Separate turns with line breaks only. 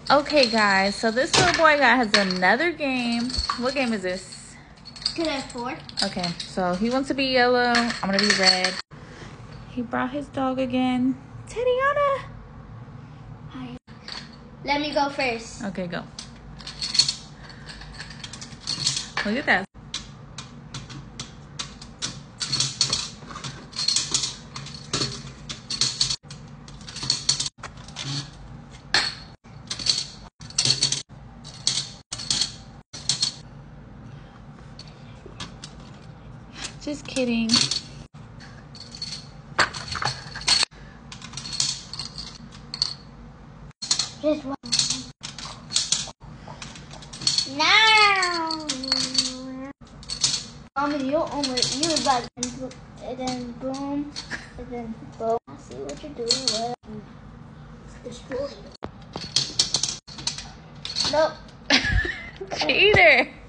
Okay, guys, so this little boy guy has another game. What game is this?
Connect 4.
Okay, so he wants to be yellow. I'm gonna be red. He brought his dog again. Tatiana.
Hi. Let me go first.
Okay, go. Look at that. Just kidding.
Just one. Now. Mommy, you about and then boom, and then boom. I see what you're doing. Destroy it. Nope.
Cheater.